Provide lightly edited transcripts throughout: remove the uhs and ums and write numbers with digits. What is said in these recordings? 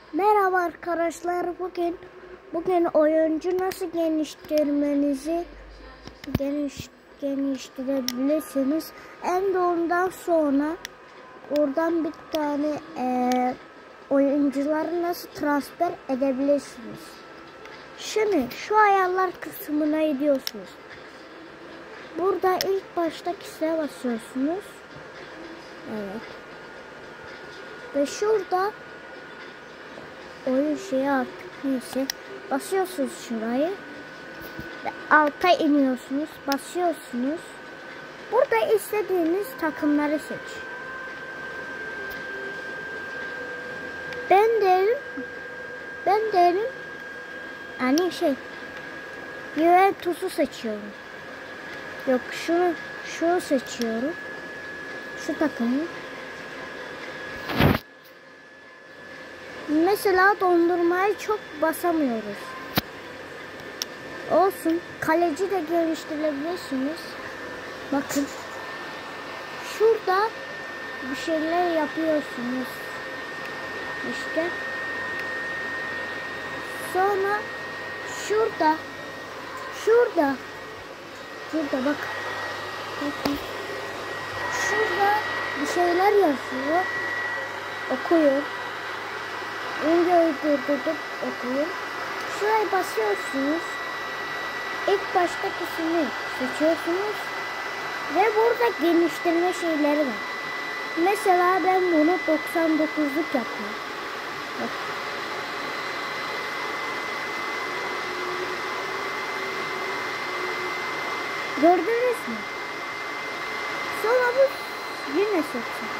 Merhaba arkadaşlar. Bugün oyuncu nasıl geliştirebilirsiniz. En de ondan sonra oradan bir tane oyuncuları nasıl transfer edebilirsiniz. Şimdi şu ayarlar kısmına gidiyorsunuz. Burada ilk başta kişiye basıyorsunuz. Evet. Ve şurada oyun şeyi artık neyse basıyorsunuz şurayı ve alta iniyorsunuz, basıyorsunuz. Burada istediğiniz takımları seç. Ben derim yani Juventus'u seçiyorum. Yok, şunu seçiyorum. Şu takımı. Mesela dondurmayı çok basamıyoruz. Olsun. Kaleci de geliştirebilirsiniz. Bakın. Şurada bir şeyler yapıyorsunuz. İşte. Sonra şurada bak. Bakın. Şurada bir şeyler yazıyor. Okuyun. Önce durdurup okuyun. Şuraya basıyorsunuz. İlk baştakisini seçiyorsunuz. Ve burada geniştirme şeyleri var. Mesela ben bunu 99'luk yapıyorum. Bak. Gördünüz mü? Sonra bu yine 80.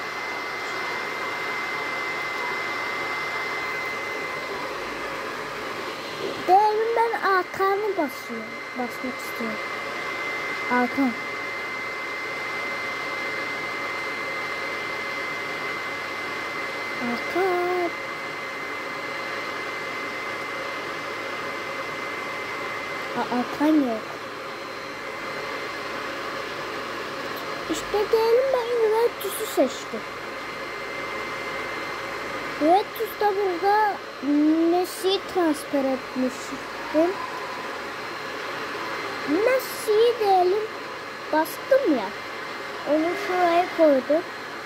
Değerim ben Hakan'ı basmak istiyorum. Hakan. Hakan yok. İşte diyelim ben Juventus'u seçtim. Juventus'ta burada Messi'yi transfer etmiştim. Messi'yi diyelim bastım ya. Onu şuraya koydum.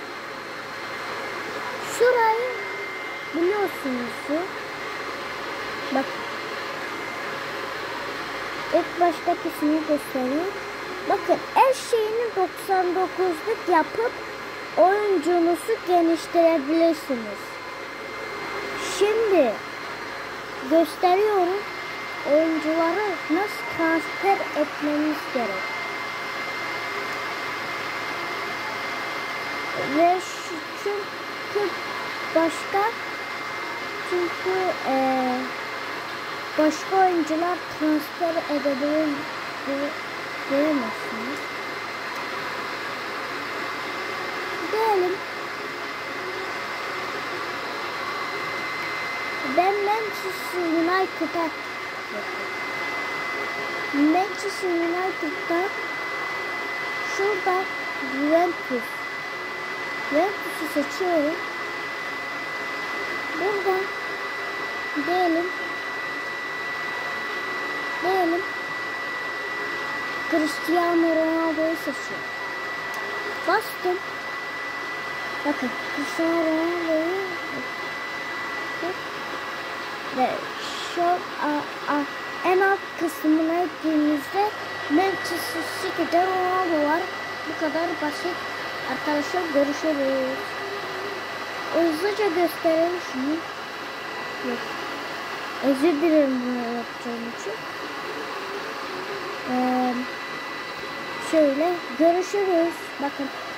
Şurayı biliyorsunuz. Bak. İlk baştakisini göstereyim. Bakın her şeyini 99'luk yapıp oyuncunuzu geliştirebilirsiniz. Şimdi gösteriyorum oyuncuları nasıl transfer etmeniz gerek. Ve çünkü başka oyuncular transfer edebilirsiniz. Diyelim ben Manchester United'da şurada Juventus'u seçiyorum. Buradan diyelim Cristiano Ronaldo'yu seçiyorum. Bastım. Bakın Cristiano Ronaldo'yu ve şu en alt kısmına gittiğimizde Manchester City'de Ronaldo var. Bu kadar basit. Arkadaşlar görüşürüz. Hızlıca gösterelim şunu. Yok. Özür dilerim bunu yapacağım için. Şöyle görüşürüz. Bakın.